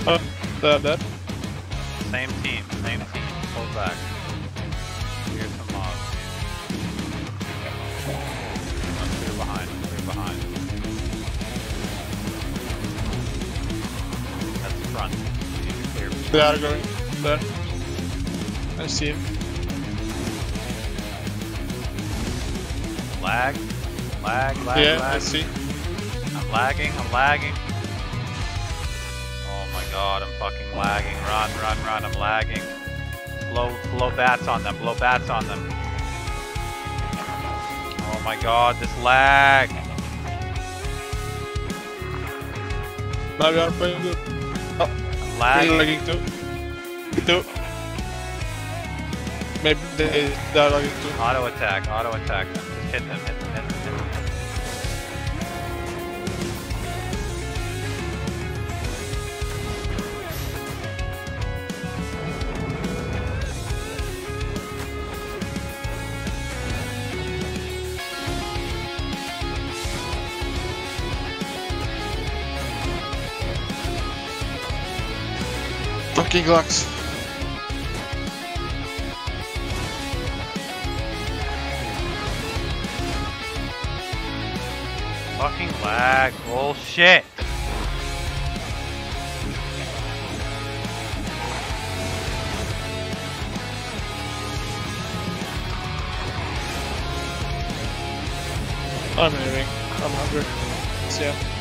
Oh, that. Same team. Pull back. Here's some mobs. Two behind. That's the front. You need to clear. They are going there. I see him. Lag. Yeah, I see. I'm lagging. Oh my god, I'm fucking lagging. Run, I'm lagging. Blow bats on them. Oh my god, this lag. Now we are playing good. Oh, I'm lagging. Too. Maybe they are lagging too. Auto attack them. Just hit them. Fucking Lux. Fucking lag. Bullshit. I'm leaving. I'm hungry. See ya.